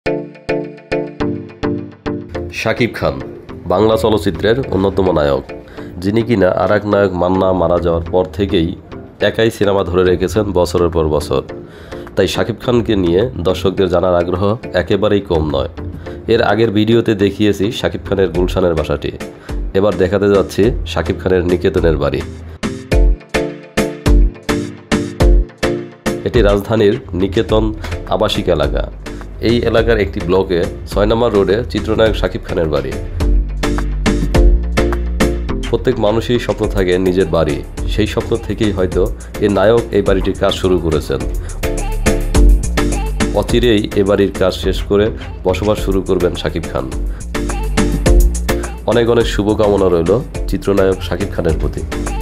শাকিব খান বাংলা চলচ্চিত্রের অন্যতম নায়ক, যিনি কিনা আর এক নায়ক মান্না মারা যাওয়ার পর থেকেই একাই সিনেমা ধরে রেখেছেন বছরের পর বছর। তাই শাকিব খানকে নিয়ে দর্শকদের জানার আগ্রহ একেবারেই কম নয়। এর আগের ভিডিওতে দেখিয়েছি শাকিব খানের গুলশানের বাসাটি, এবার দেখাতে যাচ্ছি শাকিব খানের নিকেতনের বাড়ি। এটি রাজধানীর নিকেতন আবাসিক এলাকা। এই এলাকার একটি ব্লকে ৬ নম্বর রোডে চিত্রনায়ক শাকিব খানের বাড়ি। প্রত্যেক মানুষই স্বপ্ন থাকে নিজের বাড়ি, সেই স্বপ্ন থেকেই হয়তো এই নায়ক এই বাড়িটির কাজ শুরু করেছেন। অচিরেই এ বাড়ির কাজ শেষ করে বসবাস শুরু করবেন শাকিব খান। অনেক অনেক শুভকামনা রইল চিত্রনায়ক শাকিব খানের প্রতি।